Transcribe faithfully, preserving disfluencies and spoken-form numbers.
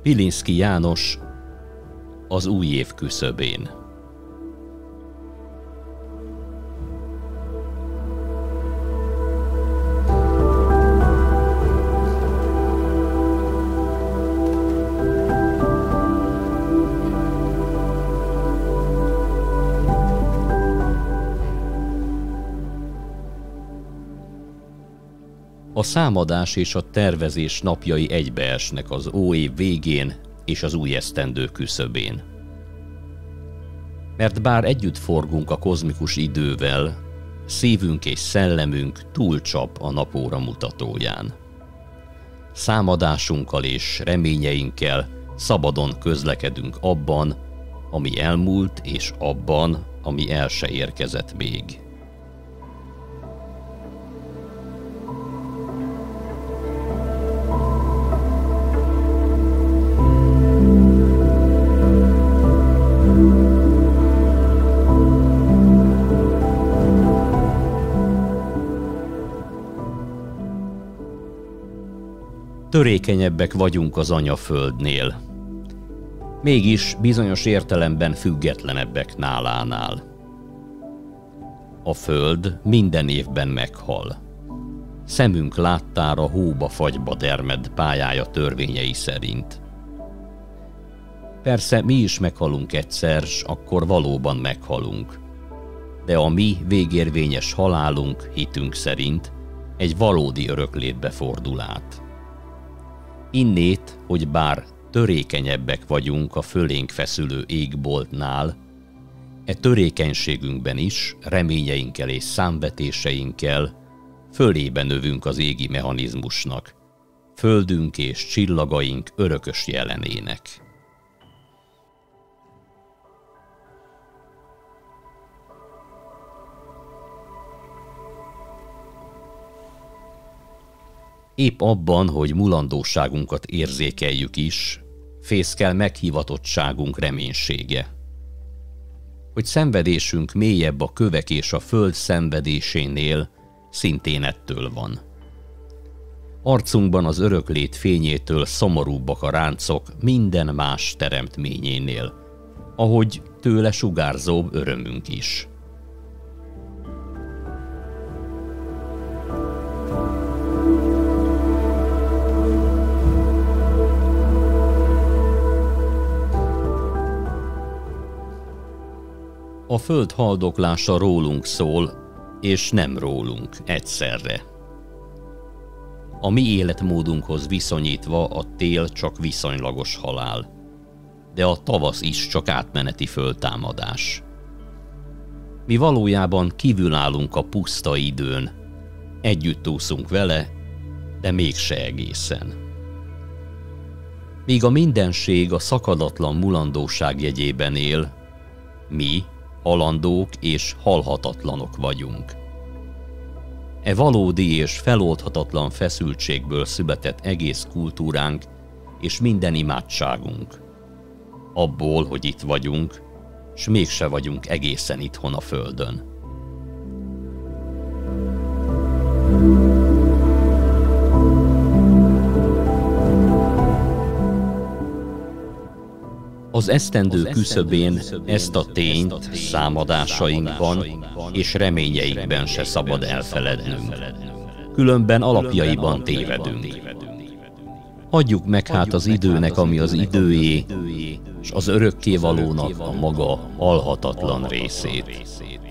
Pilinszky János, az új év küszöbén. A számadás és a tervezés napjai egybeesnek az óév végén és az új esztendő küszöbén. Mert bár együtt forgunk a kozmikus idővel, szívünk és szellemünk túlcsap a napóra mutatóján. Számadásunkkal és reményeinkkel szabadon közlekedünk abban, ami elmúlt, és abban, ami el se érkezett még. Törékenyebbek vagyunk az anyaföldnél, mégis bizonyos értelemben függetlenebbek nálánál. A föld minden évben meghal. Szemünk láttára hóba-fagyba dermed pályája törvényei szerint. Persze mi is meghalunk egyszer, s akkor valóban meghalunk. De a mi végérvényes halálunk hitünk szerint egy valódi öröklétbe fordul át. Innét, hogy bár törékenyebbek vagyunk a fölénk feszülő égboltnál, e törékenységünkben is, reményeinkkel és számvetéseinkkel fölébe növünk az égi mechanizmusnak, földünk és csillagaink örökös jelenének. Épp abban, hogy mulandóságunkat érzékeljük is, fészkel meghivatottságunk reménysége. Hogy szenvedésünk mélyebb a kövek és a föld szenvedésénél, szintén ettől van. Arcunkban az öröklét fényétől szomorúbbak a ráncok minden más teremtményénél, ahogy tőle sugárzóbb örömünk is. A föld haldoklása rólunk szól, és nem rólunk egyszerre. A mi életmódunkhoz viszonyítva a tél csak viszonylagos halál, de a tavasz is csak átmeneti föltámadás. Mi valójában kívülállunk a puszta időn, együtt úszunk vele, de mégse egészen. Míg a mindenség a szakadatlan mulandóság jegyében él, mi, halandók és halhatatlanok vagyunk. E valódi és feloldhatatlan feszültségből született egész kultúránk és minden imádságunk. Abból, hogy itt vagyunk, s mégse vagyunk egészen itthon a földön. Az esztendő küszöbén ezt a tényt számadásainkban és reményeinkben se szabad elfelednünk. Különben alapjaiban tévedünk. Adjuk meg hát az időnek, ami az időé, s az örökkévalónak a maga halhatatlan részét.